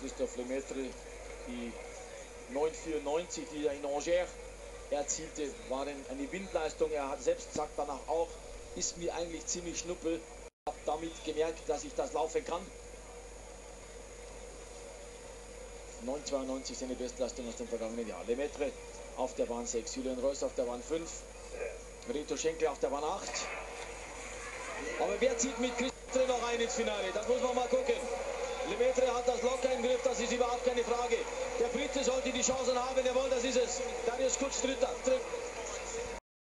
Christophe Lemaitre. Die 9,94, die er in Angers erzielte, war eine Windleistung. Er hat selbst sagt danach auch, ist mir eigentlich ziemlich schnuppe. Ich habe damit gemerkt, dass ich das laufen kann. 9,92 seine Bestleistung aus dem vergangenen Jahr. Lemaitre auf der Bahn 6, Julian Reuss auf der Bahn 5, Reto Schenkel auf der Bahn 8. Aber wer zieht mit Christophe noch ein ins Finale? Das muss man mal gucken. Lemaitre hat das locker im Griff, das ist überhaupt keine Frage. Der Brite sollte die Chancen haben, jawohl, das ist es. Darius Kutsch, Dritter.